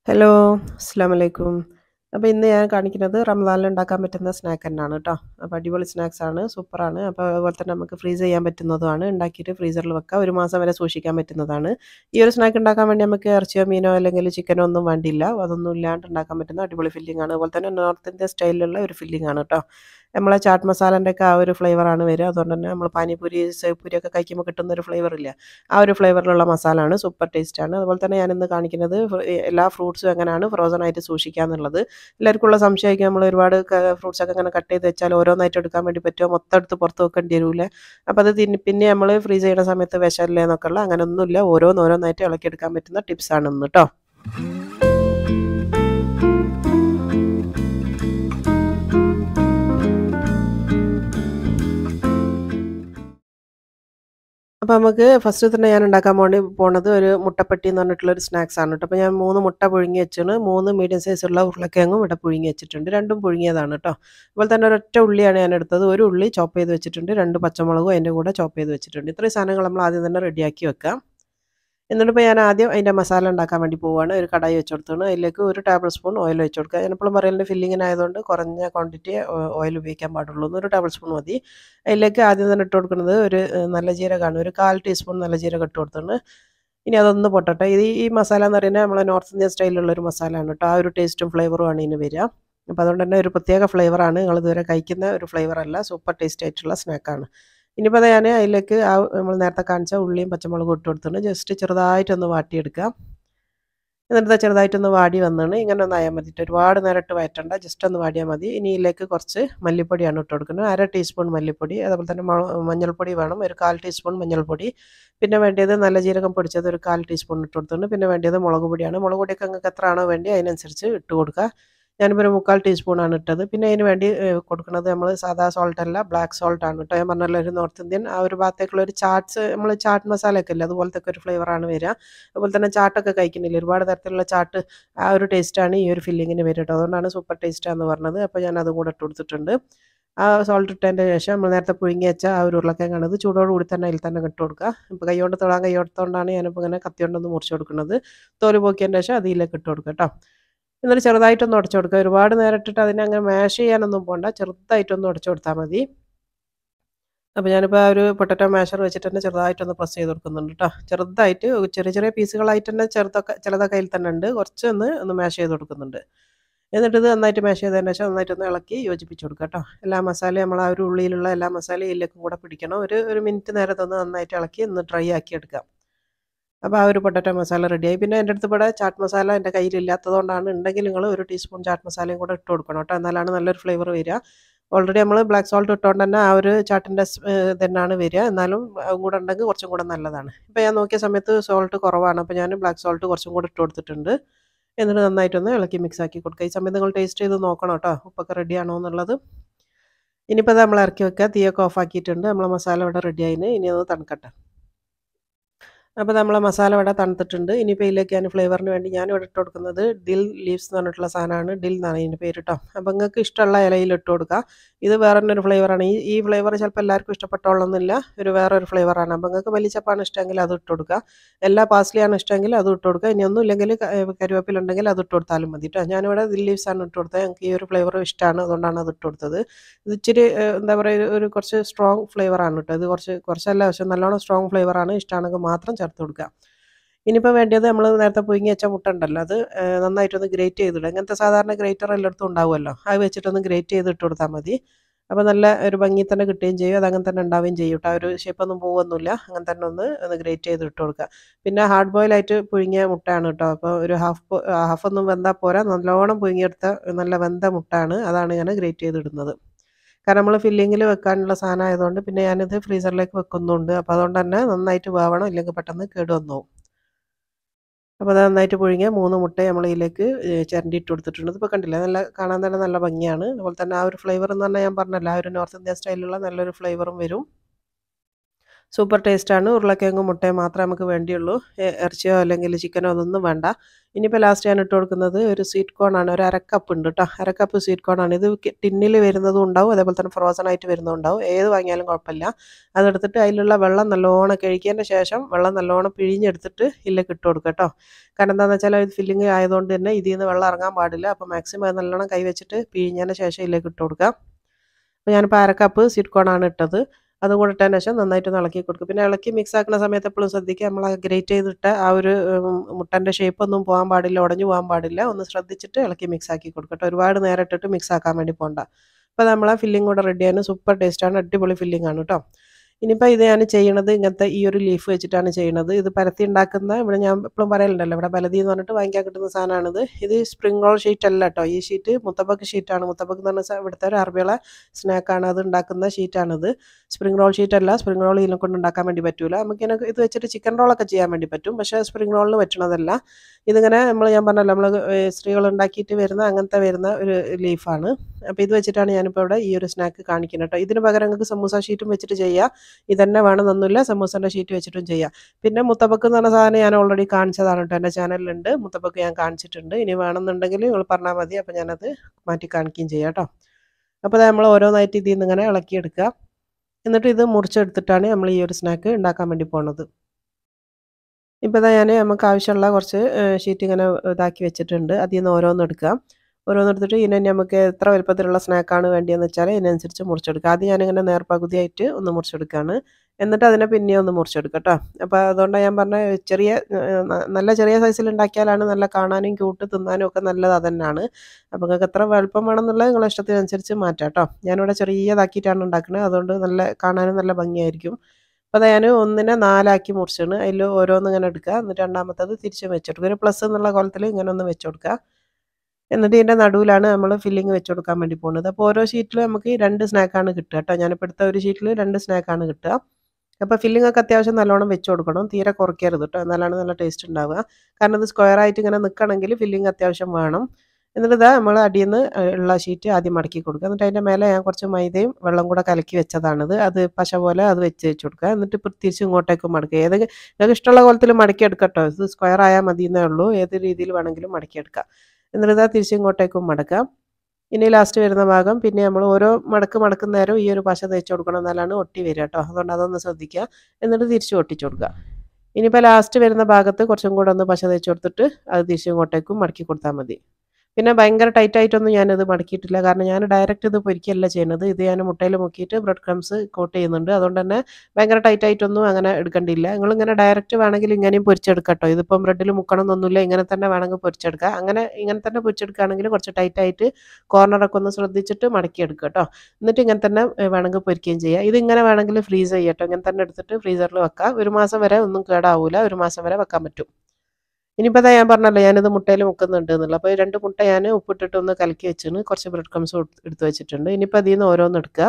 Hello, അസ്സലാമു അലൈക്കും. അപ്പോൾ ഇന്ന് ഞാൻ കാണിക്കുന്നത് റമദാനിൽ ഉണ്ടാക്കാൻ പറ്റുന്ന സ്നാക്ക് തന്നെയാണ് കേട്ടോ. അപ്പോൾ അടിപൊളി സ്നാക്സ് ആണ്, സൂപ്പറാണ്. അപ്പോൾ അതുപോലെ തന്നെ നമുക്ക് ഫ്രീസ് ചെയ്യാൻ പറ്റുന്നതുമാണ്. ഉണ്ടാക്കിയിട്ട് ഫ്രീസറിൽ വെക്കാം. ഒരു മാസം വരെ സൂക്ഷിക്കാൻ പറ്റുന്നതാണ്. ഈ ഒരു സ്നാക്ക് ഉണ്ടാക്കാൻ വേണ്ടി നമുക്ക് ഇറച്ചിയോ മീനോ അല്ലെങ്കിൽ ചിക്കനോ ഒന്നും വേണ്ടിയില്ല. അതൊന്നും ഇല്ലാണ്ട് ഉണ്ടാക്കാൻ പറ്റുന്ന അടിപൊളി ഫില്ലിംഗ് ആണ്. അതുപോലെ തന്നെ നോർത്ത് ഇന്ത്യൻ സ്റ്റൈലിലുള്ള ഒരു ഫില്ലിംഗ് ആണ് കേട്ടോ. നമ്മളെ ചാട്ട് മസാലേൻ്റെ ഒക്കെ ആ ഒരു ഫ്ലേവറാണ് വരിക. അതുകൊണ്ട് തന്നെ നമ്മൾ പാനിപൂരി സേവ് പൂരി ഒക്കെ കഴിക്കുമ്പോൾ കിട്ടുന്ന ഒരു ഫ്ലേവർ ഇല്ല, ആ ഒരു ഫ്ലേവറിലുള്ള മസാലയാണ്. സൂപ്പർ ടേസ്റ്റാണ്. അതുപോലെ തന്നെ ഞാനിന്ന് കാണിക്കുന്നത് എല്ലാ ഫ്രൂട്ട്സും എങ്ങനെയാണ് ഫ്രോസൺ ആയിട്ട് സൂക്ഷിക്കുക എന്നുള്ളത്. എല്ലാവർക്കും ഉള്ള സംശയമായിരിക്കും, നമ്മൾ ഒരുപാട് ഫ്രൂട്ട്സ് ഒക്കെ ഇങ്ങനെ കട്ട് ചെയ്ത് വെച്ചാൽ ഓരോന്നായിട്ട് എടുക്കാൻ വേണ്ടി പറ്റുമോ, മൊത്തം എടുത്ത് പുറത്ത് വെക്കേണ്ടി വരില്ലേ. അപ്പോൾ അത് പിന്നെ നമ്മൾ ഫ്രീസ് ചെയ്യുന്ന സമയത്ത് വിഷമില്ലേ എന്നൊക്കെയുള്ള അങ്ങനെയൊന്നുമില്ല, ഓരോന്നായിട്ട് ഇളക്കിയെടുക്കാൻ പറ്റുന്ന ടിപ്സാണ് ഇന്ന് കേട്ടോ. അപ്പോൾ നമുക്ക് ഫസ്റ്റ് തന്നെ ഞാൻ ഉണ്ടാക്കാൻ പോണത് ഒരു മുട്ടപ്പട്ടി എന്ന് പറഞ്ഞിട്ടുള്ളൊരു സ്നാക്സ് ആണ് കേട്ടോ. അപ്പോൾ ഞാൻ 3 മുട്ട പുഴുങ്ങി വെച്ചാണ്. 3 മീഡിയം സൈസുള്ള ഉരുളക്കിഴങ്ങും ഇവിടെ പുഴുങ്ങി വെച്ചിട്ടുണ്ട്. രണ്ടും പുഴുങ്ങിയതാണ് കേട്ടോ. അതുപോലെ തന്നെ ഒരൊറ്റ ഉള്ളിയാണ് ഞാൻ എടുത്തത്. ഒരു ഉള്ളി ചോപ്പ് ചെയ്ത് വെച്ചിട്ടുണ്ട്. 2 പച്ചമുളകും അതിൻ്റെ കൂടെ ചോപ്പ് ചെയ്ത് വെച്ചിട്ടുണ്ട്. ഇത്രയും സാധനങ്ങൾ നമ്മൾ ആദ്യം തന്നെ റെഡിയാക്കി വെക്കാം. എന്നിട്ടിപ്പോൾ ഞാൻ ആദ്യം അതിൻ്റെ മസാല ഉണ്ടാക്കാൻ വേണ്ടി പോവുകയാണ്. ഒരു കടായി വെച്ച് കൊടുത്താണ്. അതിലേക്ക് 1 ടേബിൾ സ്പൂൺ ഓയിൽ ഒഴിച്ച് കൊടുക്കുക. ഞാനെപ്പോഴും പറയലുണ്ട്, ഫില്ലിങ്ങിനായതുകൊണ്ട് കുറഞ്ഞ ക്വാണ്ടിറ്റി ഓയിൽ ഉപയോഗിക്കാൻ പാടുള്ളൂ. 1 ടേബിൾ സ്പൂൺ മതി. അതിലേക്ക് ആദ്യം തന്നെ ഇട്ട് കൊടുക്കുന്നത് ഒരു നല്ല ജീരകമാണ്. ഒരു 1/4 ടീസ്പൂൺ നല്ല ജീരകം ഇട്ട് കൊടുത്തിട്ടുണ്ട്. ഇനി അതൊന്ന് പൊട്ടട്ടെ. ഈ മസാല എന്ന് പറയുന്നത് നമ്മളെ നോർത്ത് ഇന്ത്യൻ സ്റ്റൈലിലുള്ളൊരു മസാലയാണ് കേട്ടോ. ആ ഒരു ടേസ്റ്റും ഫ്ലേവറും ആണ് ഇതിന് വരിക. അപ്പോൾ അതുകൊണ്ട് തന്നെ ഒരു പ്രത്യേക ഫ്ലേവറാണ്. നിങ്ങൾ ഇതുവരെ കഴിക്കുന്ന ഒരു ഫ്ലേവറല്ല, സൂപ്പർ ടേസ്റ്റ് ആയിട്ടുള്ള സ്നാക്കാണ്. ഇനിയിപ്പോൾ അത് ഞാൻ അതിലേക്ക് നമ്മൾ നേരത്തെ കാണിച്ച ഉള്ളിയും പച്ചമുളകും ഇട്ട് കൊടുത്തിട്ടുണ്ട്. ജസ്റ്റ് ചെറുതായിട്ടൊന്ന് വാട്ടിയെടുക്കാം. എന്നിട്ട് ചെറുതായിട്ടൊന്ന് വാടി വന്നാണ് ഇങ്ങനെ ഒന്ന് ആയാൽ മതി. ഒരുപാട് നേരം ഇട്ട് വയറ്റണ്ട, ജസ്റ്റ് ഒന്ന് വാടിയാൽ മതി. ഇനി ഇതിലേക്ക് കുറച്ച് മല്ലിപ്പൊടിയാണ് ഇട്ട് കൊടുക്കുന്നത്. 1/2 ടീസ്പൂൺ മല്ലിപ്പൊടി. അതുപോലെ തന്നെ മഞ്ഞൾപ്പൊടി വേണം, ഒരു 1/4 ടീസ്പൂൺ മഞ്ഞൾപ്പൊടി. പിന്നെ വേണ്ടിയത് നല്ല ജീരകം പൊടിച്ചത് ഒരു 1/4 ടീസ്പൂൺ ഇട്ട് കൊടുത്തിട്ടുണ്ട്. പിന്നെ വേണ്ടിയത് മുളക് പൊടിയാണ്. മുളക് പൊടിയൊക്കെ നിങ്ങൾക്ക് എത്ര ആണോ വേണ്ടി അതിനനുസരിച്ച് ഇട്ട് കൊടുക്കുക. ഞാനിപ്പോൾ ഒരു 3/4 ടീസ്പൂണാണ് ഇട്ടത്. പിന്നെ അതിന് വേണ്ടി കൊടുക്കുന്നത് നമ്മൾ സാധാ സോൾട്ട് അല്ല, ബ്ലാക്ക് സോൾട്ട് ആണ് കേട്ടോ. ഞാൻ പറഞ്ഞല്ലോ, ഒരു നോർത്ത് ഇന്ത്യൻ ആ ഒരു ഭാഗത്തേക്കുള്ള ഒരു നമ്മൾ ചാട്ട് മസാലയൊക്കെ ഇല്ല, അതുപോലത്തെ ഒരു ഫ്ലേവറാണ് വരിക. അതുപോലെ തന്നെ ചാട്ടൊക്കെ കഴിക്കുന്നില്ല, ഒരുപാട് തരത്തിലുള്ള ചാട്ട്, ആ ഒരു ടേസ്റ്റാണ് ഈ ഒരു ഫില്ലിങ്ങിന് വരിക കേട്ടോ. അതുകൊണ്ടാണ് സൂപ്പർ ടേസ്റ്റാന്ന് പറഞ്ഞത്. അപ്പോൾ ഞാൻ അതും കൂടെ ഇട്ട് കൊടുത്തിട്ടുണ്ട്. ആ സോൾട്ട് ഇട്ടതിൻ്റെ ശേഷം നമ്മൾ നേരത്തെ പുഴുങ്ങി വെച്ച ആ ഒരു ഉരുളക്കിഴങ്ങാണ്, ചൂടോട് കൂടി തന്നെ അതിൽ തന്നെ ഇട്ട് കൊടുക്കുക. ഇപ്പോൾ കൈകൊണ്ട് തൊടാൻ കഴിയാത്തതുകൊണ്ടാണ് ഞാനിപ്പോൾ ഇങ്ങനെ കത്തി കൊണ്ടൊന്ന് മുറിച്ച് കൊടുക്കുന്നത്. തോല് പോക്കിയതിൻ്റെ ശേഷം അതിലേക്ക് ഇട്ട് കൊടുക്കുക കേട്ടോ. എന്നിട്ട് ചെറുതായിട്ടൊന്ന് ഉടച്ചു കൊടുക്കുക. ഒരുപാട് നേരം ഇട്ടിട്ട് അതിനെ അങ്ങനെ മാഷ് ചെയ്യാനൊന്നും പോകണ്ട, ചെറുതായിട്ടൊന്ന് ഉടച്ചു കൊടുത്താൽ മതി. അപ്പോൾ ഞാനിപ്പോൾ ആ ഒരു പൊട്ടറ്റോ മാഷർ വെച്ചിട്ട് തന്നെ ചെറുതായിട്ടൊന്ന് പ്രസ് ചെയ്ത് കൊടുക്കുന്നുണ്ട് കേട്ടോ. ചെറുതായിട്ട് ചെറിയ ചെറിയ പീസുകളായിട്ട് തന്നെ ചിലതൊക്കെ അതിൽ തന്നെ ഉണ്ട്. ഒന്ന് മാഷ് ചെയ്ത് കൊടുക്കുന്നുണ്ട്. എന്നിട്ട് ഇത് നന്നായിട്ട് മാഷ് ചെയ്തതിന് ശേഷം നന്നായിട്ടൊന്ന് ഇളക്കി യോജിപ്പിച്ച് കൊടുക്കുക കേട്ടോ. എല്ലാ മസാലയും നമ്മൾ ആ ഒരു ഉള്ളിലുള്ള എല്ലാ മസാലയും ഇതിലേക്കും കൂടെ പിടിക്കണം. ഒരു മിനിറ്റ് നേരത്തൊന്ന് നന്നായിട്ട് ഇളക്കി ഒന്ന് ഡ്രൈ ആക്കി എടുക്കാം. അപ്പോൾ ആ ഒരു പൊട്ടറ്റോ മസാല റെഡിയായി. പിന്നെ എൻ്റെ അടുത്ത് ഇവിടെ ചാട്ട് മസാല എൻ്റെ കയ്യിലില്ലാത്തതുകൊണ്ടാണ്, ഉണ്ടെങ്കിൽ നിങ്ങൾ 1 ടീസ്പൂൺ ചാട്ട് മസാലയും കൂടെ ഇട്ട് കൊടുക്കണം കേട്ടോ. എന്നാലാണ് നല്ലൊരു ഫ്ലേവർ വരിക. ഓൾറെഡി നമ്മൾ ബ്ലാക്ക് സോൾട്ട് ഇട്ടുകൊണ്ട് തന്നെ ആ ഒരു ചാട്ടിൻ്റെ തന്നെയാണ് വരിക. എന്നാലും അതും കൂടെ ഉണ്ടെങ്കിൽ കുറച്ചും കൂടെ നല്ലതാണ്. ഇപ്പോൾ ഞാൻ നോക്കിയ സമയത്ത് സോൾട്ട് കുറവാണ്, അപ്പോൾ ഞാൻ ബ്ലാക്ക് സോൾട്ട് കുറച്ചും കൂടെ ഇട്ട് കൊടുത്തിട്ടുണ്ട്. എന്നിട്ട് നന്നായിട്ടൊന്ന് ഇളക്കി മിക്സ് ആക്കി കൊടുക്കുക. ഈ സമയത്ത് നിങ്ങൾ ടേസ്റ്റ് ചെയ്ത് നോക്കണം കേട്ടോ, ഉപ്പൊക്കെ റെഡിയാണോ എന്നുള്ളത്. ഇനിയിപ്പോൾ അത് നമ്മൾ ഇറക്കി വെക്കുക. തീയൊക്കെ ഓഫ് ആക്കിയിട്ടുണ്ട്. നമ്മളെ മസാല ഇവിടെ റെഡിയായിന്. ഇനി അത് തണുക്കട്ടെ. അപ്പോൾ നമ്മളെ മസാല ഇവിടെ തണുത്തിട്ടുണ്ട്. ഇനിയിപ്പോൾ ഇതിലേക്ക് ഞാൻ ഫ്ലേവറിന് വേണ്ടി ഞാനിവിടെ ഇട്ട് കൊടുക്കുന്നത് ഡിൽ ലീവ്സ് എന്ന് പറഞ്ഞിട്ടുള്ള സാധനമാണ്. ഡിൽ എന്നാണ് ഇതിൻ്റെ പേര് കേട്ടോ. അപ്പോൾ നിങ്ങൾക്ക് ഇഷ്ടമുള്ള ഇലയിൽ ഇട്ട് കൊടുക്കുക. ഇത് വേറെ തന്നെ ഒരു ഫ്ലേവറാണ്. ഈ ഫ്ലേവർ ചിലപ്പോൾ എല്ലാവർക്കും ഇഷ്ടപ്പെട്ടോളന്നില്ല, വേറൊരു ഫ്ലേവറാണ്. അപ്പോൾ നിങ്ങൾക്ക് മല്ലിച്ചപ്പാണ് ഇഷ്ടമെങ്കിൽ അത് ഇട്ട് കൊടുക്കുക. എല്ലാ പാസ്ലിയാണ് ഇഷ്ടമെങ്കിൽ അത് ഇട്ട് കൊടുക്കുക. ഇനി ഒന്നും ഇല്ലെങ്കിൽ കരുവേപ്പിലുണ്ടെങ്കിൽ അത് ഇട്ട് കൊടുത്താലും മതി കേട്ടോ. ഞാനിവിടെ ദിൽ ലീവ്സ് ആണ് ഇട്ട് കൊടുത്തത്. എനിക്ക് ഈ ഒരു ഫ്ലേവർ ഇഷ്ടമാണ്, അതുകൊണ്ടാണ് അത് ഇട്ട് കൊടുത്തത്. ഇത് ഇച്ചിരി എന്താ പറയുക, ഒരു കുറച്ച് സ്ട്രോങ് ഫ്ലേവറാണ് കേട്ടോ. ഇത് കുറച്ചല്ല, പക്ഷേ നല്ലോണം സ്ട്രോങ് ഫ്ലേവറാണ്. ഇഷ്ടമാണെങ്കിൽ മാത്രം ചേർത്ത് കൊടുക്കുക. ഇനിയിപ്പോൾ വേണ്ടത് നമ്മൾ നേരത്തെ പുഴുങ്ങി വെച്ച മുട്ട ഉണ്ടല്ലോ, അത് നന്നായിട്ടൊന്ന് ഗ്രേറ്റ് ചെയ്തിടുക. ഇങ്ങനത്തെ സാധാരണ ഗ്രേറ്റർ എല്ലായിടത്തും ഉണ്ടാവുമല്ലോ, അത് വെച്ചിട്ടൊന്ന് ഗ്രേറ്റ് ചെയ്ത് ഇട്ട് കൊടുത്താൽ മതി. അപ്പോൾ നല്ല ഒരു ഭംഗി തന്നെ കിട്ടുകയും ചെയ്യും, അതങ്ങനെ തന്നെ ഉണ്ടാവുകയും ചെയ്യും കേട്ടോ. ആ ഒരു ഷേപ്പൊന്നും പോകുമൊന്നുമില്ല, അങ്ങനെ തന്നെ ഒന്ന് ഗ്രേറ്റ് ചെയ്ത് ഇട്ട് കൊടുക്കുക. പിന്നെ ഹാർഡ് ബോയിലായിട്ട് പുഴുങ്ങിയ മുട്ടയാണ് കേട്ടോ. അപ്പോൾ ഒരു ഹാഫൊന്നും വെന്താൽ പോരാ, നല്ലോണം പുഴുങ്ങിയെടുത്ത നല്ല വെന്ത മുട്ടയാണ്, അതാണ് ഞാൻ ഗ്രേറ്റ് ചെയ്തിടുന്നത്. കാരണം നമ്മൾ ഫില്ലിങ്ങിൽ വെക്കാനുള്ള സാധനം ആയതുകൊണ്ട്. പിന്നെ ഞാനിത് ഫ്രീസറിലേക്ക് വെക്കുന്നുണ്ട്, അപ്പോൾ അതുകൊണ്ട് തന്നെ നന്നായിട്ട് വേവണം, ഇല്ലെങ്കിൽ പെട്ടെന്ന് കേടുവന്നു പോകും. അപ്പോൾ അത് നന്നായിട്ട് പുഴുങ്ങിയ 3 മുട്ട നമ്മൾ ഇതിലേക്ക് ചിരണ്ടി ഇട്ട് കൊടുത്തിട്ടുണ്ട്. ഇപ്പോൾ കണ്ടില്ല, നല്ല കാണാൻ തന്നെ നല്ല ഭംഗിയാണ്. അതുപോലെ തന്നെ ആ ഒരു ഫ്ലേവർ എന്ന് പറഞ്ഞാൽ ഞാൻ പറഞ്ഞല്ലോ, ആ ഒരു നോർത്ത് ഇന്ത്യൻ സ്റ്റൈലിലുള്ള നല്ലൊരു ഫ്ലേവറും വരും. സൂപ്പർ ടേസ്റ്റാണ്. ഉരുളക്കിഴങ്ങും മുട്ടയും മാത്രമേ നമുക്ക് വേണ്ടിയുള്ളൂ. ഇറച്ചിയോ അല്ലെങ്കിൽ ചിക്കനോ അതൊന്നും വേണ്ട. ഇനിയിപ്പോൾ ലാസ്റ്റ് ഞാൻ ഇട്ട് കൊടുക്കുന്നത് ഒരു സ്വീറ്റ് കോൺ ആണ്. ഒരു 1/2 കപ്പ് ഉണ്ട് കേട്ടോ. 1/2 കപ്പ് സ്വീറ്റ് കോൺ ആണ്. ഇത് ടിന്നിൽ വരുന്നതും ഉണ്ടാവും, അതേപോലെ തന്നെ ഫ്രോസൺ ആയിട്ട് വരുന്നതും ഉണ്ടാവും. ഏത് വാങ്ങിയാലും കുഴപ്പമില്ല. അതെടുത്തിട്ട് അതിലുള്ള വെള്ളം നല്ലോണം കഴുകിയതിൻ്റെ ശേഷം വെള്ളം നല്ലോണം പിഴിഞ്ഞെടുത്തിട്ട് ഇതിലേക്ക് ഇട്ട് കൊടുക്കുക കേട്ടോ. കാരണം എന്താണെന്ന് വെച്ചാൽ ഇത് ഫില്ലിങ് ആയതുകൊണ്ട് തന്നെ ഇതിൽ നിന്ന് വെള്ളം ഇറങ്ങാൻ പാടില്ല. അപ്പോൾ മാക്സിമം അത് നല്ലോണം കൈ വെച്ചിട്ട് പിഴിഞ്ഞതിന് ശേഷം ഇതിലേക്ക് ഇട്ട് കൊടുക്കുക. അപ്പോൾ ഞാനിപ്പോൾ 1/2 കപ്പ് സ്വീറ്റ് കോൺ ആണ് ഇട്ടത്. അതും കൂടെ ഇട്ടതിന് ശേഷം നന്നായിട്ടൊന്ന് ഇളക്കി കൊടുക്കും. പിന്നെ ഇളക്കി മിക്സ് ആക്കുന്ന സമയത്ത് എപ്പോഴും ശ്രദ്ധിക്കുക, നമ്മൾ ആ ഗ്രേറ്റ് ചെയ്തിട്ട ആ ഒരു മുട്ടൻ്റെ ഷേപ്പൊന്നും പോകാൻ പാടില്ല, ഉടഞ്ഞു പോകാൻ പാടില്ല. ഒന്ന് ശ്രദ്ധിച്ചിട്ട് ഇളക്കി മിക്സ് ആക്കി കൊടുക്കട്ടെ. ഒരുപാട് നേരം ഇട്ടിട്ട് മിക്സ് ആക്കാൻ വേണ്ടി പോകണ്ട. അപ്പോൾ നമ്മളെ ഫില്ലിംഗ് കൂടെ റെഡിയാണ്. സൂപ്പർ ടേസ്റ്റാണ്, അടിപൊളി ഫില്ലിംഗ് ആണ് കേട്ടോ. ഇനിയിപ്പോൾ ഇത് ഞാൻ ചെയ്യണത് ഇങ്ങനത്തെ ഈ ഒരു ലീഫ് വെച്ചിട്ടാണ് ചെയ്യണത്. ഇത് പരത്തി ഉണ്ടാക്കുന്ന, ഇവിടെ ഞാൻ എപ്പോഴും പറയലുണ്ടല്ലോ, ഇവിടെ ബലതി എന്ന് പറഞ്ഞിട്ട് വാങ്ങിക്കാൻ കിട്ടുന്ന സാധനമാണിത്. ഇത് സ്പ്രിംഗ് റോൾ ഷീറ്റ് അല്ല കേട്ടോ. ഈ ഷീറ്റ് മുത്തപ്പക്ക് ഷീറ്റാണ്. മുത്തപ്പക്ക് എന്ന് പറഞ്ഞാൽ ഇവിടുത്തെ ഒരു അറബികളെ സ്നാക്കാണ്. അത് ഉണ്ടാക്കുന്ന ഷീറ്റാണിത്. സ്പ്രിംഗ് റോൾ ഷീറ്റ് അല്ല. സ്പ്രിംഗ് റോൾ ഇതിനെ കൊണ്ട് ഉണ്ടാക്കാൻ വേണ്ടി പറ്റൂല. നമുക്കിങ്ങനെ ഇത് വെച്ചിട്ട് ചിക്കൻ റോളൊക്കെ ചെയ്യാൻ വേണ്ടി പറ്റും, പക്ഷേ സ്പ്രിംഗ് റോളിന് പറ്റണതല്ല. ഇതിങ്ങനെ ഞാൻ പറഞ്ഞല്ലോ, നമ്മൾ സ്ത്രീകൾ ഉണ്ടാക്കിയിട്ട് വരുന്ന അങ്ങനത്തെ വരുന്ന ഒരു ലീഫാണ്. അപ്പോൾ ഇത് വെച്ചിട്ടാണ് ഞാനിപ്പോൾ ഇവിടെ ഈ ഒരു സ്നാക്ക് കാണിക്കുന്നത് കേട്ടോ. ഇതിന് പകരം നിങ്ങൾക്ക് സമൂസ ഷീറ്റും വെച്ചിട്ട് ചെയ്യാം. ഇതന്നെ വേണമെന്നൊന്നുമില്ല, സമൂസൻ്റെ ഷീറ്റ് വെച്ചിട്ടും ചെയ്യാം. പിന്നെ മുത്തപ്പക്ക് എന്ന് പറഞ്ഞ സാധനം ഞാൻ ഓൾറെഡി കാണിച്ചതാണ് കേട്ടോ. എൻ്റെ ചാനലിലുണ്ട്, മുത്തപ്പക്ക് ഞാൻ കാണിച്ചിട്ടുണ്ട്. ഇനി വേണമെന്നുണ്ടെങ്കിൽ നിങ്ങൾ പറഞ്ഞാൽ മതി, അപ്പോൾ ഞാനത് മാറ്റി കാണിക്കുകയും ചെയ്യാം കേട്ടോ. അപ്പോൾ നമ്മൾ ഓരോന്നായിട്ട് ഇതിൽ നിന്ന് ഇങ്ങനെ ഇളക്കിയെടുക്കുക. എന്നിട്ട് ഇത് മുറിച്ചെടുത്തിട്ടാണ് നമ്മൾ ഈ ഒരു സ്നാക്ക് ഉണ്ടാക്കാൻ വേണ്ടി പോകുന്നത്. ഇപ്പോൾ നമുക്ക് ആവശ്യമുള്ള കുറച്ച് ഷീറ്റ് ഇങ്ങനെ ഇതാക്കി വെച്ചിട്ടുണ്ട്. അതിൽ നിന്ന് ഓരോന്നെടുക്കുക. ഓരോന്നെടുത്തിട്ട് ഇതിനെ നമുക്ക് എത്ര വലുപ്പത്തിലുള്ള സ്നാക്കാണ് വേണ്ടിയെന്ന് വെച്ചാൽ ഇതിനനുസരിച്ച് മുറിച്ചെടുക്കുക. ആദ്യം ഞാനിങ്ങനെ നേർപകുതിയായിട്ട് ഒന്ന് മുറിച്ചെടുക്കുകയാണ്. എന്നിട്ട് അതിനെ പിന്നെ ഒന്ന് മുറിച്ചെടുക്കുക കേട്ടോ. അപ്പോൾ അതുകൊണ്ടാണ് ഞാൻ പറഞ്ഞ ചെറിയ നല്ല ചെറിയ സൈസിൽ ഉണ്ടാക്കിയാലാണ് നല്ല കാണാനും ക്യൂട്ട് തിന്നാനും ഒക്കെ നല്ലത് അതന്നെയാണ്. അപ്പോൾ നിങ്ങൾക്ക് എത്ര വലുപ്പം വേണമെന്നുള്ളത് നിങ്ങളുടെ ഇഷ്ടത്തിനനുസരിച്ച് മാറ്റാം കേട്ടോ. ഞാനിവിടെ ചെറിയതാക്കിയിട്ടാണ് ഉണ്ടാക്കുന്നത്, അതുകൊണ്ട് നല്ല കാണാനും നല്ല ഭംഗിയായിരിക്കും. അപ്പോൾ ഞാൻ ഒന്നിനെ 4 മുറിച്ചാണ്. അതിൽ ഓരോന്ന് ഇങ്ങനെ എടുക്കുക. എന്നിട്ട് രണ്ടാമത്തത് തിരിച്ചും വെച്ചെടുക്കുക. ഒരു പ്ലസ് എന്നുള്ള കോലത്തിൽ ഇങ്ങനെ ഒന്ന് വെച്ച് കൊടുക്കുക. എന്നിട്ട് ഇതിൻ്റെ നടുവിലാണ് നമ്മൾ ഫില്ലിങ് വെച്ച് കൊടുക്കാൻ വേണ്ടി പോകുന്നത്. അപ്പോൾ ഓരോ ഷീറ്റിലും നമുക്ക് 2 സ്നാക്കാണ് കിട്ടുക കേട്ടോ. ഞാനിപ്പോൾ എടുത്ത ഒരു ഷീറ്റിൽ 2 സ്നാക്കാണ് കിട്ടുക. അപ്പോൾ ഫില്ലിംഗ് ഒക്കെ അത്യാവശ്യം നല്ലോണം വെച്ച് കൊടുക്കണം. തീരെ കുറയ്ക്കരുത് കേട്ടോ, എന്നാലാണ് നല്ല ടേസ്റ്റ് ഉണ്ടാവുക. കാരണം ഇത് സ്ക്വയറായിട്ട് ഇങ്ങനെ നിൽക്കണമെങ്കിൽ ഫില്ലിംഗ് അത്യാവശ്യം വേണം. എന്നിട്ട് നമ്മൾ അടിയിൽ നിന്ന് ഉള്ള ഷീറ്റ് ആദ്യം മടക്കി കൊടുക്കുക. എന്നിട്ട് അതിൻ്റെ മേലെ ഞാൻ കുറച്ച് മൈദയും വെള്ളം കൂടെ കലക്കി വെച്ചതാണിത്. അത് പശ പോലെ അത് വെച്ച് കൊടുക്കുക. എന്നിട്ട് തിരിച്ച് ഇങ്ങോട്ടേക്കും മടക്കുക. നിങ്ങൾക്ക് ഇഷ്ടമുള്ള കോലത്തിൽ മടക്കിയെടുക്കട്ടോ. ഇത് സ്ക്വയർ ആയാൽ മതി എന്നേ ഉള്ളൂ. ഏത് രീതിയിൽ വേണമെങ്കിലും മടക്കിയെടുക്കാം. എന്നിട്ട് തിരിച്ച് ഇങ്ങോട്ടേക്കും മടക്കാം. ഇനി ലാസ്റ്റ് വരുന്ന ഭാഗം പിന്നെ നമ്മൾ ഓരോ മടക്കുന്ന നേരം ഈ ഒരു പശ തേച്ച് കൊടുക്കണം, എന്നാലാണ് ഒട്ടി വരിക കേട്ടോ. അതുകൊണ്ട് അതൊന്ന് ശ്രദ്ധിക്കുക. എന്നിട്ട് തിരിച്ച് ഒട്ടിച്ചു കൊടുക്കുക. ഇനിയിപ്പോൾ ലാസ്റ്റ് വരുന്ന ഭാഗത്ത് കുറച്ചും കൂടെ ഒന്ന് പശ തേച്ച് കൊടുത്തിട്ട് അത് തിരിച്ച് ഇങ്ങോട്ടേക്കും മടക്കി കൊടുത്താൽ മതി. പിന്നെ ഭയങ്കര ടൈറ്റായിട്ടൊന്നും ഞാനിത് മടക്കിയിട്ടില്ല. കാരണം ഞാൻ ഡയറക്റ്റ് ഇത് പൊരിക്കുകയല്ല ചെയ്യുന്നത്. ഇത് ഞാൻ മുട്ടയിൽ മുക്കിയിട്ട് ബ്രെഡ് ക്രംസ് കോട്ട് ചെയ്യുന്നുണ്ട്. അതുകൊണ്ട് തന്നെ ഭയങ്കര ടൈറ്റായിട്ടൊന്നും അങ്ങനെ എടുക്കേണ്ടിയില്ല. നിങ്ങളിങ്ങനെ ഡയറക്റ്റ് വേണമെങ്കിൽ ഇങ്ങനെയും പൊരിച്ചെടുക്കാം കേട്ടോ. ഇതിപ്പം ബ്രെഡിൽ മുക്കണം എന്നൊന്നുമില്ല, ഇങ്ങനെ തന്നെ വേണമെങ്കിൽ പൊരിച്ചെടുക്കുക. ഇങ്ങനെ തന്നെ പൊരിച്ചെടുക്കുകയാണെങ്കിൽ കുറച്ച് ടൈറ്റായിട്ട് കോർണറൊക്കെ ഒന്ന് ശ്രദ്ധിച്ചിട്ട് മടക്കിയെടുക്കുക കേട്ടോ. എന്നിട്ട് ഇങ്ങനെ തന്നെ വേണമെങ്കിൽ പൊരിക്കുകയും ചെയ്യുക. ഇതിങ്ങനെ വേണമെങ്കിൽ ഫ്രീസ് ചെയ്യാം കേട്ടോ. ഇങ്ങനെ തന്നെ എടുത്തിട്ട് ഫ്രീസറിൽ വെക്കാം. 1 മാസം വരെ ഒന്നും കേടാവില്ല. 1 മാസം വരെ വെക്കാൻ പറ്റും. ഇനിയിപ്പോൾ ഞാൻ പറഞ്ഞല്ലോ ഞാനിത് മുട്ടയിൽ മുക്കുന്നുണ്ട് എന്നുള്ളത്. അപ്പോൾ 2 മുട്ട ഞാൻ ഉപ്പിട്ടിട്ട് ഒന്ന് കലക്കി വെച്ചിട്ട് കുറച്ച് ബ്രെഡ് ക്രംസ് എടുത്ത് വെച്ചിട്ടുണ്ട്. ഇനിയിപ്പോൾ അതിൽ നിന്ന് ഓരോന്നെടുക്കുക.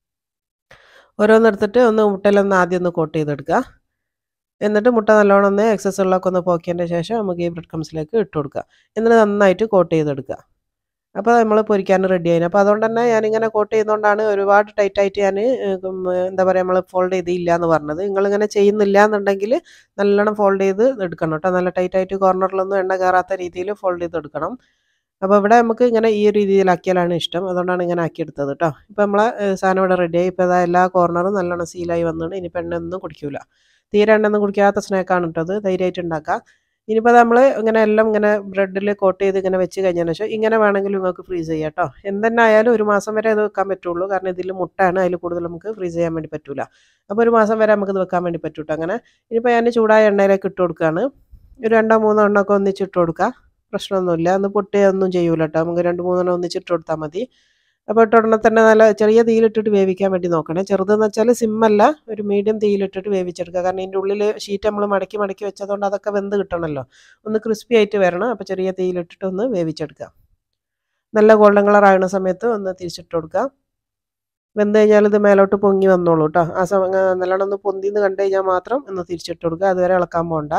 ഓരോന്നെടുത്തിട്ട് ഒന്ന് മുട്ടയിലൊന്ന് ആദ്യം ഒന്ന് കോട്ട് ചെയ്തെടുക്കുക. എന്നിട്ട് മുട്ട നല്ലോണം ഒന്ന് എക്സസ് ഉള്ളതൊക്കെ ഒന്ന് പോക്കിയതിൻ്റെ ശേഷം നമുക്ക് ഈ ബ്രെഡ് ക്രംസിലേക്ക് ഇട്ട് കൊടുക്കുക. എന്നിട്ട് നന്നായിട്ട് കോട്ട് ചെയ്തെടുക്കുക. അപ്പോൾ നമ്മൾ പൊരിക്കാൻ റെഡി ആയിന്. അപ്പോൾ അതുകൊണ്ട് തന്നെ ഞാനിങ്ങനെ കോട്ട് ചെയ്യുന്നതുകൊണ്ടാണ് ഒരുപാട് ടൈറ്റായിട്ട് ഞാൻ എന്താ പറയുക നമ്മൾ ഫോൾഡ് ചെയ്തില്ല എന്ന് പറഞ്ഞത്. നിങ്ങളിങ്ങനെ ചെയ്യുന്നില്ല എന്നുണ്ടെങ്കിൽ നല്ലോണം ഫോൾഡ് ചെയ്ത് എടുക്കണം കേട്ടോ. നല്ല ടൈറ്റായിട്ട് കോർണറിലൊന്നും എണ്ണ കയറാത്ത രീതിയിൽ ഫോൾഡ് ചെയ്ത് എടുക്കണം. അപ്പോൾ ഇവിടെ നമുക്ക് ഇങ്ങനെ ഈ രീതിയിലാക്കിയാലാണ് ഇഷ്ടം. അതുകൊണ്ടാണ് ഇങ്ങനെ ആക്കിയെടുത്തത് കേട്ടോ. ഇപ്പോൾ നമ്മളെ സാധനം ഇവിടെ റെഡിയായി. ഇപ്പോൾ അതാ എല്ലാ കോർണറും നല്ലോണം സീലായി വന്നിട്ട് ഇനിയിപ്പോൾ എണ്ണയൊന്നും കുടിക്കില്ല. തീരെ എണ്ണയൊന്നും കുടിക്കാത്ത സ്നാക്കാണ് കേട്ടോ. അത് ധൈര്യമായിട്ട് ഉണ്ടാക്കാം. ഇനിയിപ്പോൾ നമ്മൾ ഇങ്ങനെ എല്ലാം ഇങ്ങനെ ബ്രെഡിൽ കോട്ട് ചെയ്ത് ഇങ്ങനെ വെച്ച് കഴിഞ്ഞതിന് ശേഷം ഇങ്ങനെ വേണമെങ്കിലും നിങ്ങൾക്ക് ഫ്രീസ് ചെയ്യാം കേട്ടോ. എന്തെന്നെ ആയാലും 1 മാസം വരെ അത് വെക്കാൻ പറ്റുള്ളൂ. കാരണം ഇതിൽ മുട്ടയാണ്, അതിൽ കൂടുതൽ നമുക്ക് ഫ്രീസ് ചെയ്യാൻ വേണ്ടി പറ്റില്ല. അപ്പോൾ 1 മാസം വരെ നമുക്കിത് വെക്കാൻ വേണ്ടി പറ്റൂട്ടോ. അങ്ങനെ ഇനിയിപ്പോൾ ഞാൻ ചൂടായ എണ്ണയിലേക്ക് ഇട്ട് കൊടുക്കുകയാണ്. ഒരു 2-3 എണ്ണമൊക്കെ ഒന്നിച്ചിട്ട് കൊടുക്കുക. പ്രശ്നമൊന്നുമില്ല. ഒന്ന് പൊട്ടുകയൊന്നും ചെയ്യൂല കേട്ടോ. നമുക്ക് 2-3 എണ്ണം ഒന്നിച്ചിട്ട് കൊടുത്താൽ മതി. അപ്പോൾ ഇട്ട ഉടനെ തന്നെ നല്ല ചെറിയ തീയിലിട്ടിട്ട് വേവിക്കാൻ വേണ്ടി നോക്കണേ. ചെറുതെന്ന് വെച്ചാൽ സിമ്മല്ല, ഒരു മീഡിയം തീയിലിട്ടിട്ട് വേവിച്ചെടുക്കുക. കാരണം ഇതിൻ്റെ ഉള്ളിൽ ഷീറ്റ് നമ്മൾ മടക്കി വെച്ചതുകൊണ്ട് അതൊക്കെ വെന്ത് കിട്ടണമല്ലോ. ഒന്ന് ക്രിസ്പി ആയിട്ട് വരണം. അപ്പോൾ ചെറിയ തീയിലിട്ടിട്ട് ഒന്ന് വേവിച്ചെടുക്കുക. നല്ല ഗോൾഡൻ കളർ ആകുന്ന സമയത്ത് ഒന്ന് തിരിച്ചിട്ട് കൊടുക്കുക. വെന്ത് കഴിഞ്ഞാൽ ഇത് മേലോട്ട് പൊങ്ങി വന്നോളൂ കേട്ടോ. ആ സമയം നല്ലോണം ഒന്ന് പൊന്തിന്ന് കണ്ടു കഴിഞ്ഞാൽ മാത്രം ഒന്ന് തിരിച്ചിട്ട് കൊടുക്കുക. അതുവരെ ഇളക്കാൻ പോകണ്ട.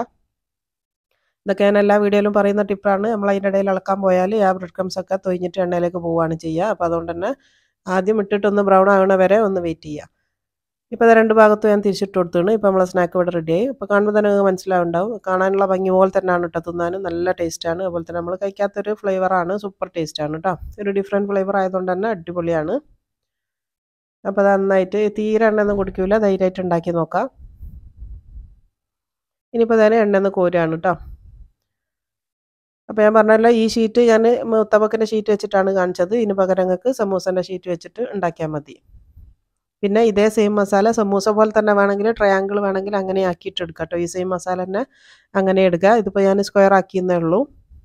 ഇതൊക്കെ ഞാൻ എല്ലാ വീഡിയോയിലും പറയുന്ന ടിപ്പാണ്. നമ്മൾ അതിൻ്റെ ഇടയിൽ ഇളക്കാൻ പോയാൽ ആ ബ്രെഡ് ക്രംസ് ഒക്കെ തൊഴിഞ്ഞിട്ട് എണ്ണയിലേക്ക് പോവുകയാണ് ചെയ്യുക. അപ്പോൾ അതുകൊണ്ട് തന്നെ ആദ്യം ഇട്ടിട്ടൊന്ന് ബ്രൗൺ ആകണ വരെ ഒന്ന് വെയിറ്റ് ചെയ്യുക. ഇപ്പോൾ അത് രണ്ട് ഭാഗത്തും ഞാൻ തിരിച്ചിട്ട് കൊടുത്താണ്. ഇപ്പോൾ നമ്മളെ സ്നാക്ക് ഇവിടെ റെഡിയായി. ഇപ്പോൾ കാണുമ്പോൾ തന്നെ നിങ്ങൾക്ക് മനസ്സിലാവുണ്ടാവും. കാണാനുള്ള ഭംഗി പോലെ തന്നെയാണ് കേട്ടോ, തിന്നാനും നല്ല ടേസ്റ്റാണ്. അതുപോലെ തന്നെ നമ്മൾ കഴിക്കാത്തൊരു ഫ്ലേവറാണ്, സൂപ്പർ ടേസ്റ്റാണ് കേട്ടോ. ഒരു ഡിഫറെൻറ്റ് ഫ്ലേവർ ആയതുകൊണ്ട് തന്നെ അടിപൊളിയാണ്. അപ്പോൾ അത് നന്നായിട്ട് തീരെ എണ്ണയൊന്നും കുടിക്കില്ല, ധൈര്യമായിട്ട് ഉണ്ടാക്കി നോക്കാം. ഇനിയിപ്പോൾ തന്നെ എണ്ണയൊന്ന് കോരുകയാണ് കേട്ടോ. അപ്പോൾ ഞാൻ പറഞ്ഞല്ലോ, ഈ ഷീറ്റ് ഞാൻ മുത്തപ്പക്കിൻ്റെ ഷീറ്റ് വെച്ചിട്ടാണ് കാണിച്ചത്. ഇതിന് പകരം നിങ്ങൾക്ക് സമൂസൻ്റെ ഷീറ്റ് വെച്ചിട്ട് ഉണ്ടാക്കിയാൽ മതി. പിന്നെ ഇതേ സെയിം മസാല സമൂസ പോലെ തന്നെ വേണമെങ്കിൽ, ട്രയാങ്കിൾ വേണമെങ്കിൽ അങ്ങനെ ആക്കിയിട്ട് എടുക്കാം കേട്ടോ. ഈ സെയിം മസാല തന്നെ അങ്ങനെ എടുക്കുക. ഇതിപ്പോൾ ഞാൻ സ്ക്വയർ ആക്കിയെന്നേ ഉള്ളൂ.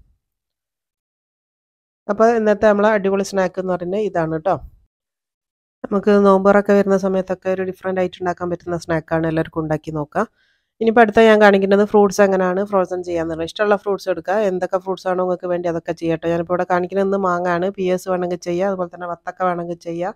അപ്പോൾ ഇന്നത്തെ നമ്മളെ അടിപൊളി സ്നാക്ക് എന്ന് പറയുന്നത് ഇതാണ് കേട്ടോ. നമുക്ക് നോമ്പറൊക്കെ വരുന്ന സമയത്തൊക്കെ ഒരു ഡിഫറെൻ്റ് ആയിട്ട് ഉണ്ടാക്കാൻ പറ്റുന്ന സ്നാക്കാണ്. എല്ലാവർക്കും ഉണ്ടാക്കി നോക്കാം. ഇനിയിപ്പോൾ അടുത്ത ഞാൻ കാണിക്കുന്നത് ഫ്രൂട്ട്സ് എങ്ങനെയാണ് ഫ്രോസൺ ചെയ്യാന്നുള്ളത്. ഇഷ്ടമുള്ള ഫ്രൂട്ട്സ് എടുക്കുക. എന്തൊക്കെ ഫ്രൂട്ട്സ് ആണോ നിങ്ങൾക്ക് വേണ്ടി അതൊക്കെ ചെയ്യട്ടോ. ഞാനിപ്പോൾ ഇവിടെ കാണിക്കുന്നത് മാങ്ങയാണ്. PS വേണമെങ്കിൽ ചെയ്യുക, അതുപോലെ തന്നെ വത്തക്ക വേണമെങ്കിൽ ചെയ്യുക,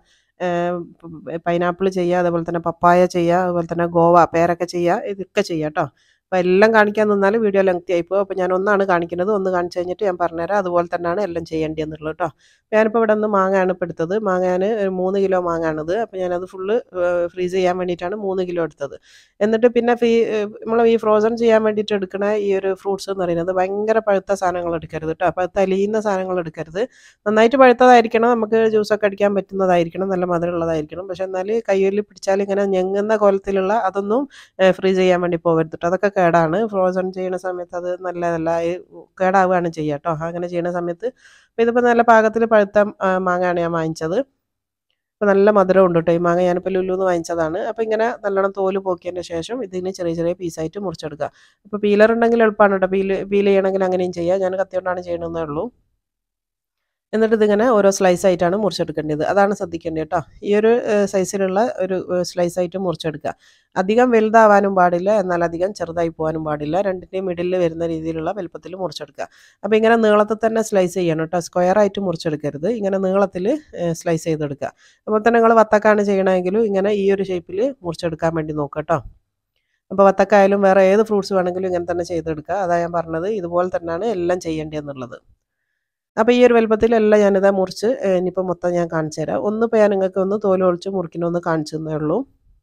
പൈനാപ്പിൾ ചെയ്യുക, അതുപോലെ തന്നെ പപ്പായ ചെയ്യുക, അതുപോലെ തന്നെ ഗോവ പേരൊക്കെ ചെയ്യുക. ഇതൊക്കെ ചെയ്യുക കേട്ടോ. അപ്പോൾ എല്ലാം കാണിക്കാൻ നിന്നാൽ വീഡിയോ ലെങ്തി ആയിപ്പോകും. അപ്പോൾ ഞാൻ ഒന്നാണ് കാണിക്കുന്നത്. ഒന്ന് കാണിച്ച് കഴിഞ്ഞിട്ട് ഞാൻ പറഞ്ഞുതരാം. അതുപോലെ തന്നെയാണ് എല്ലാം ചെയ്യേണ്ടതെന്നുള്ളത് കേട്ടോ. ഞാനിപ്പോൾ ഇവിടെ നിന്ന് മാങ്ങയാണ് ഇപ്പോൾ എടുത്തത്. മാങ്ങ ഞാൻ 3 കിലോ മാങ്ങയാണിത്. അപ്പോൾ ഞാനത് ഫുള്ള് ഫ്രീസ് ചെയ്യാൻ വേണ്ടിയിട്ടാണ് 3 കിലോ എടുത്തത്. എന്നിട്ട് പിന്നെ നമ്മൾ ഈ ഫ്രോസൺ ചെയ്യാൻ വേണ്ടിയിട്ട് എടുക്കുന്ന ഈ ഒരു ഫ്രൂട്ട്സ് എന്ന് പറയുന്നത് ഭയങ്കര പഴുത്ത സാധനങ്ങൾ എടുക്കരുത് കേട്ടോ. അപ്പോൾ അലിയുന്ന സാധനങ്ങൾ എടുക്കരുത്. നന്നായിട്ട് പഴുത്തതായിരിക്കണം, നമുക്ക് ജ്യൂസൊക്കെ അടിക്കാൻ പറ്റുന്നതായിരിക്കണം, നല്ല മധുരമുള്ളതായിരിക്കണം. പക്ഷെ എന്നാൽ കയ്യിൽ പിടിച്ചാൽ ഇങ്ങനെ ഞെങ്ങുന്ന കോലത്തിലുള്ള അതൊന്നും ഫ്രീസ് ചെയ്യാൻ വേണ്ടി പോകരുത് കേട്ടോ. അതൊക്കെ കേടാണ്. ഫ്രോസൺ ചെയ്യുന്ന സമയത്ത് അത് നല്ലതല്ല, കേടാവുകയാണ് ചെയ്യുക കേട്ടോ. അങ്ങനെ ചെയ്യുന്ന സമയത്ത് അപ്പോൾ ഇതിപ്പോൾ നല്ല പാകത്തിൽ പഴുത്ത മാങ്ങയാണ് ഞാൻ വാങ്ങിച്ചത്. അപ്പോൾ നല്ല മധുരം ഉണ്ട് കേട്ടോ ഈ മാങ്ങ. ഞാനിപ്പോൾ ലുലുന്ന് വാങ്ങിച്ചതാണ്. അപ്പോൾ ഇങ്ങനെ നല്ലോണം തോല് പോക്കിയതിന് ശേഷം ഇതിന് ചെറിയ ചെറിയ പീസായിട്ട് മുറിച്ചെടുക്കുക. അപ്പോൾ പീലർ ഉണ്ടെങ്കിൽ എളുപ്പമാണ് കേട്ടോ. പീൽ ചെയ്യണമെങ്കിൽ അങ്ങനെയും ചെയ്യാം. ഞാൻ കത്തി കൊണ്ടാണ് ചെയ്യണമെന്നേ ഉള്ളൂ. എന്നിട്ട് ഇതിങ്ങനെ ഓരോ സ്ലൈസായിട്ടാണ് മുറിച്ചെടുക്കേണ്ടത്. അതാണ് ശ്രദ്ധിക്കേണ്ടത് കേട്ടോ. ഈ ഒരു സൈസിലുള്ള ഒരു സ്ലൈസായിട്ട് മുറിച്ചെടുക്കുക. അധികം വലുതാവാനും പാടില്ല, എന്നാൽ അധികം ചെറുതായി പോകാനും പാടില്ല. രണ്ടിൻ്റെയും മിഡിലിൽ വരുന്ന രീതിയിലുള്ള വലുപ്പത്തിൽ മുറിച്ചെടുക്കുക. അപ്പോൾ ഇങ്ങനെ നീളത്തിൽ തന്നെ സ്ലൈസ് ചെയ്യണം കേട്ടോ. സ്ക്വയറായിട്ട് മുറിച്ചെടുക്കരുത്. ഇങ്ങനെ നീളത്തിൽ സ്ലൈസ് ചെയ്തെടുക്കുക. അപ്പോൾ തന്നെ നിങ്ങൾ വത്തക്കാണ് ചെയ്യണമെങ്കിലും ഇങ്ങനെ ഈ ഒരു ഷേപ്പിൽ മുറിച്ചെടുക്കാൻ വേണ്ടി നോക്കുക കേട്ടോ. അപ്പോൾ വത്തക്കായാലും വേറെ ഏത് ഫ്രൂട്ട്സ് വേണമെങ്കിലും ഇങ്ങനെ തന്നെ ചെയ്തെടുക്കുക. അതാണ് ഞാൻ പറഞ്ഞത്, ഇതുപോലെ തന്നെയാണ് എല്ലാം ചെയ്യേണ്ടതെന്നുള്ളത്. അപ്പോൾ ഈ ഒരു വലുപ്പത്തിലെല്ലാം ഞാനിതാ മുറിച്ച് ഇനിയിപ്പോൾ മൊത്തം ഞാൻ കാണിച്ചു തരാം. ഒന്നിപ്പോൾ ഞാൻ നിങ്ങൾക്ക് ഒന്ന് തോലൊളിച്ച് മുറിക്കണമെന്ന് കാണിച്ചു തന്നേ ഉള്ളൂ.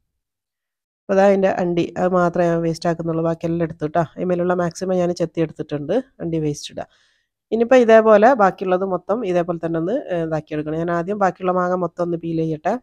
അപ്പോൾ അതാ അതിൻ്റെ അണ്ടി, അത് മാത്രമേ ഞാൻ വേസ്റ്റ് ആക്കുന്നുള്ളൂ. ബാക്കിയെല്ലാം എടുത്തു കേട്ടോ. അതിന്മേലുള്ള മാക്സിമം ഞാൻ ചെത്തി എടുത്തിട്ടുണ്ട്. അണ്ടി വേസ്റ്റ് ഇടുക. ഇനിയിപ്പോൾ ഇതേപോലെ ബാക്കിയുള്ളത് മൊത്തം ഇതേപോലെ തന്നെ ഒന്ന് ഇതാക്കിയെടുക്കണം. ഞാൻ ആദ്യം ബാക്കിയുള്ള മാങ്ങ മൊത്തം ഒന്ന് പീൽ ചെയ്യട്ടെ.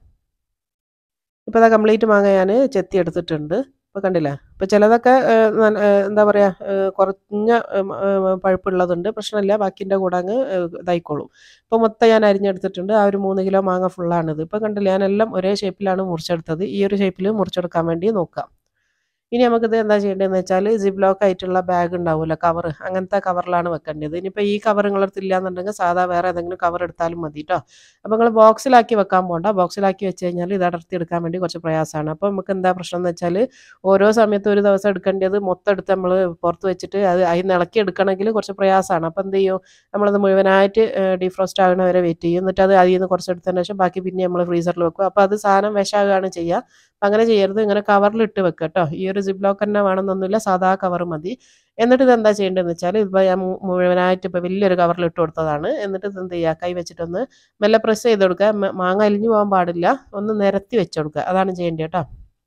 ഇപ്പോൾ അതാ കംപ്ലീറ്റ് മാങ്ങ ഞാൻ ചെത്തി എടുത്തിട്ടുണ്ട്. ഇപ്പോൾ കണ്ടില്ലേ. ഇപ്പോൾ ചിലതൊക്കെ എന്താ പറയുക, കുറഞ്ഞ പഴുപ്പുള്ളതുണ്ട്, പ്രശ്നമില്ല. ബാക്കിൻ്റെ കൂടെ അങ്ങ് ഇതായിക്കോളും. ഇപ്പോൾ മൊത്തം ഞാൻ അരിഞ്ഞെടുത്തിട്ടുണ്ട്. ആ ഒരു 3 കിലോ മാങ്ങ ഫുള്ളാണിത്. ഇപ്പോൾ കണ്ടില്ലേ, ഞാനെല്ലാം ഒരേ ഷേപ്പിലാണ് മുറിച്ചെടുത്തത്. ഈ ഒരു ഷേപ്പിൽ മുറിച്ചെടുക്കാൻ വേണ്ടി നോക്കാം. ഇനി നമുക്കിത് എന്താ ചെയ്യേണ്ടതെന്ന് വെച്ചാൽ, സിപ്പ് ലോക്ക് ആയിട്ടുള്ള ബാഗ് ഉണ്ടാവുമല്ലോ, കവർ, അങ്ങനത്തെ കവറിലാണ് വെക്കേണ്ടത്. ഇനിയിപ്പോൾ ഈ കവർ നിങ്ങളടുത്ത് ഇല്ലാന്നുണ്ടെങ്കിൽ സാധാ വേറെ ഏതെങ്കിലും കവർ എടുത്താലും മതി കേട്ടോ. അപ്പോൾ നിങ്ങൾ ബോക്സിലാക്കി വെക്കാൻ പോകണ്ട. ബോക്സിലാക്കി വെച്ച് കഴിഞ്ഞാൽ ഇത് അടർത്തി എടുക്കാൻ വേണ്ടി കുറച്ച് പ്രയാസമാണ്. അപ്പോൾ നമുക്ക് എന്താ പ്രശ്നം എന്ന് വെച്ചാൽ, ഓരോ സമയത്തും ഒരു ദിവസം എടുക്കേണ്ടത് മൊത്തം എടുത്ത് നമ്മൾ പുറത്ത് വെച്ചിട്ട് അത് അതിന് ഇളക്കി എടുക്കണമെങ്കിൽ കുറച്ച് പ്രയാസമാണ്. അപ്പോൾ എന്ത് ചെയ്യും, നമ്മളത് മുഴുവനായിട്ട് ഡീഫ്രോസ്റ്റ് ആകുന്ന വരെ വെയിറ്റ് ചെയ്യും. എന്നിട്ട് അത് അതിൽ നിന്ന് കുറച്ച് എടുത്തതിന് ശേഷം ബാക്കി പിന്നെ നമ്മൾ ഫ്രീസറിൽ വെക്കും. അപ്പോൾ അത് സാധനം വിഷമാകുകയാണ് ചെയ്യുക. അങ്ങനെ ചെയ്യരുത്. ഇങ്ങനെ കവറിലിട്ട് വെക്കുക കേട്ടോ. ഈ ഒരു സിപ്പ് ലോക്ക് തന്നെ വേണമെന്നൊന്നുമില്ല, സാധാ കവർ മതി. എന്നിട്ട് ഇതെന്താ ചെയ്യേണ്ടതെന്ന് വെച്ചാൽ, ഇപ്പോൾ ഞാൻ മുഴുവനായിട്ട് ഇപ്പോൾ വലിയൊരു കവറിൽ ഇട്ട് കൊടുത്തതാണ്. എന്നിട്ട് ഇത് എന്ത് ചെയ്യുക, കൈ വെച്ചിട്ടൊന്ന് മെല്ലെ പ്രസ് ചെയ്ത് കൊടുക്കുക. മാങ്ങ അലിഞ്ഞു പോകാൻ പാടില്ല, ഒന്ന് നിരത്തി വെച്ച് കൊടുക്കുക. അതാണ് ചെയ്യേണ്ടത് കേട്ടോ.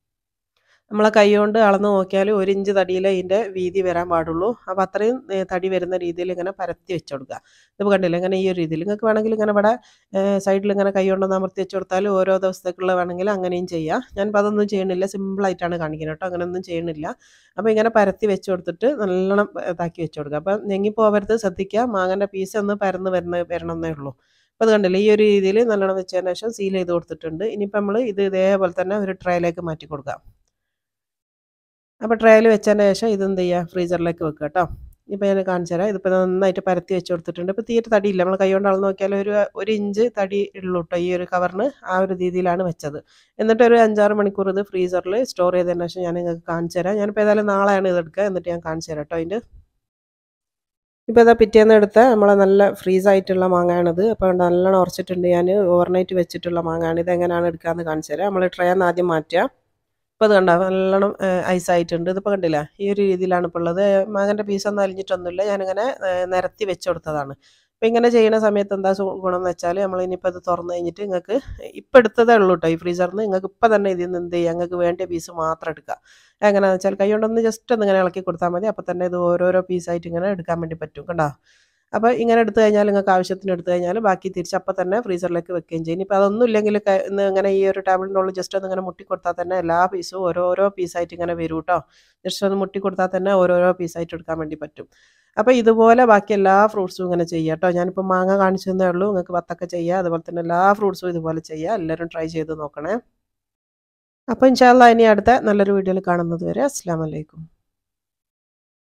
നമ്മളെ കൈ കൊണ്ട് അളന്ന് നോക്കിയാൽ 1 ഇഞ്ച് തടിയിൽ ഇതിൻ്റെ വീതി വരാൻ പാടുള്ളൂ. അപ്പോൾ അത്രയും തടി വരുന്ന രീതിയിൽ ഇങ്ങനെ പരത്തി വെച്ച് കൊടുക്കുക. ഇതിപ്പോൾ കണ്ടില്ല, ഇങ്ങനെ ഈ ഒരു രീതിയിൽ. നിങ്ങൾക്ക് വേണമെങ്കിൽ ഇങ്ങനെ ഇവിടെ സൈഡിൽ ഇങ്ങനെ കൈ കൊണ്ടൊന്ന് അമർത്തി വെച്ച് കൊടുത്താൽ ഓരോ ദിവസത്തേക്കുള്ള വേണമെങ്കിൽ അങ്ങനെയും ചെയ്യാം. ഞാനിപ്പോൾ അതൊന്നും ചെയ്യണില്ല, സിമ്പിളായിട്ടാണ് കാണിക്കുന്നത് കേട്ടോ. അങ്ങനെയൊന്നും ചെയ്യണില്ല. അപ്പോൾ ഇങ്ങനെ പരത്തി വെച്ച് കൊടുത്തിട്ട് നല്ലോണം ഇതാക്കി വെച്ച് കൊടുക്കുക. അപ്പോൾ ഞെങ്ങിപ്പോവരുത്, ശ്രദ്ധിക്കുക. മാങ്ങൻ്റെ പീസ് ഒന്ന് പരന്ന് വരണമെന്നേ ഉള്ളൂ. അപ്പോൾ അത് കണ്ടില്ലേ, ഈ ഒരു രീതിയിൽ നല്ലോണം വെച്ചതിന് ശേഷം സീൽ ചെയ്ത് കൊടുത്തിട്ടുണ്ട്. ഇനിയിപ്പോൾ നമ്മൾ ഇത് ഇതേപോലെ തന്നെ ഒരു ട്രേയിലേക്ക് മാറ്റി കൊടുക്കാം. അപ്പോൾ ട്രേയിൽ വെച്ചതിന് ശേഷം ഇതെന്ത് ചെയ്യുക, ഫ്രീസറിലേക്ക് വെക്കുക കേട്ടോ. ഇപ്പോൾ ഞാൻ കാണിച്ചു തരാം. ഇതിപ്പോൾ നന്നായിട്ട് പരത്തി വെച്ച് കൊടുത്തിട്ടുണ്ട്. ഇപ്പോൾ തീരെ തടിയില്ല. നമ്മൾ കൈ കൊണ്ട് അളന്ന് നോക്കിയാൽ ഒരു ഇഞ്ച് തടി ഉള്ളൂ കേട്ടോ ഈ ഒരു കവറിന്. ആ ഒരു രീതിയിലാണ് വെച്ചത്. എന്നിട്ട് ഒരു 5-6 മണിക്കൂർ ഇത് ഫ്രീസറിൽ സ്റ്റോർ ചെയ്തതിന് ശേഷം ഞാൻ നിങ്ങൾക്ക് കാണിച്ചു തരാം. ഞാനിപ്പോൾ ഏതായാലും നാളെയാണ് ഇതെടുക്കുക. എന്നിട്ട് ഞാൻ കാണിച്ചു തരാം കേട്ടോ. അതിൻ്റെ ഇപ്പോൾ ഇതാ പിറ്റേന്ന് എടുത്ത നമ്മളെ നല്ല ഫ്രീസായിട്ടുള്ള മാങ്ങയാണിത്. അപ്പോൾ നല്ലോണം ഉറച്ചിട്ടുണ്ട്. ഞാൻ ഓവർനൈറ്റ് വെച്ചിട്ടുള്ള മാങ്ങയാണ്. ഇതെങ്ങനെയാണ് എടുക്കാമെന്ന് കാണിച്ചു തരാം. നമ്മൾ ട്രേന്ന് ആദ്യം മാറ്റുക. ഇപ്പോൾ അത് കണ്ടോ, നല്ലോണം ഐസായിട്ടുണ്ട്. ഇതിപ്പോൾ കണ്ടില്ല, ഈ ഒരു രീതിയിലാണ് ഇപ്പോൾ ഉള്ളത്. മാങ്ങൻ്റെ പീസൊന്നും അലിഞ്ഞിട്ടൊന്നുമില്ല. ഞാനിങ്ങനെ നിരത്തി വെച്ച് കൊടുത്തതാണ്. അപ്പോൾ ഇങ്ങനെ ചെയ്യുന്ന സമയത്ത് എന്താ ഗുണം എന്ന് വെച്ചാൽ നമ്മൾ ഇനിയിപ്പോൾ അത് തുറന്നു കഴിഞ്ഞിട്ട് നിങ്ങൾക്ക് ഇപ്പം എടുത്തതേ ഉള്ളൂ കേട്ടോ ഈ ഫ്രീസറിൽ നിന്ന് നിങ്ങൾക്ക് ഇപ്പം തന്നെ ഇതിൽ നിന്ന് എന്ത് ചെയ്യുക നിങ്ങൾക്ക് വേണ്ട പീസ് മാത്രം എടുക്കുക എങ്ങനെയാണെന്ന് വെച്ചാൽ കൈ കൊണ്ടൊന്ന് ജസ്റ്റ് ഒന്ന് ഇങ്ങനെ ഇളക്കി കൊടുത്താൽ മതി അപ്പോൾ തന്നെ ഇത് ഓരോരോ പീസായിട്ട് ഇങ്ങനെ എടുക്കാൻ വേണ്ടി പറ്റും കണ്ടോ അപ്പോൾ ഇങ്ങനെ എടുത്തു കഴിഞ്ഞാൽ നിങ്ങൾക്ക് ആവശ്യത്തിന് എടുത്തു കഴിഞ്ഞാൽ ബാക്കി തിരിച്ച് അപ്പം തന്നെ ഫ്രീസറിലേക്ക് വെക്കുകയും ചെയ്യും ഇനിയിപ്പോൾ അതൊന്നും ഇല്ലെങ്കിൽ ഇങ്ങനെ ഈ ഒരു ടേബിളിൻ്റെ ഉള്ളിൽ ജസ്റ്റ് ഒന്ന് ഇങ്ങനെ മുട്ടി കൊടുത്താൽ തന്നെ എല്ലാ പീസും ഓരോരോ പീസായിട്ട് ഇങ്ങനെ വരും കേട്ടോ ജസ്റ്റ് ഒന്ന് മുട്ടി കൊടുത്താൽ തന്നെ ഓരോരോ പീസായിട്ട് എടുക്കാൻ വേണ്ടി പറ്റും അപ്പോൾ ഇതുപോലെ ബാക്കി എല്ലാ ഫ്രൂട്ട്സും ഇങ്ങനെ ചെയ്യുക കേട്ടോ ഞാനിപ്പോൾ മാങ്ങ കാണിച്ചു തന്നേ ഉള്ളൂ നിങ്ങൾക്ക് വത്തക്ക ചെയ്യുക അതുപോലെ തന്നെ എല്ലാ ഫ്രൂട്ട്സും ഇതുപോലെ ചെയ്യുക എല്ലാവരും ട്രൈ ചെയ്ത് നോക്കണേ അപ്പോൾ ഇൻഷാ അല്ലാഹ് ഇനി അടുത്ത നല്ലൊരു വീഡിയോയിൽ കാണുന്നത് വരെ അസ്സലാമു അലൈക്കും